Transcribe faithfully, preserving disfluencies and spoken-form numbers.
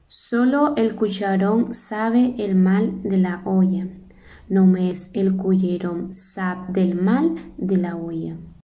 Solo el cucharón sabe el mal de la olla, només el cullerón sap del mal de la olla.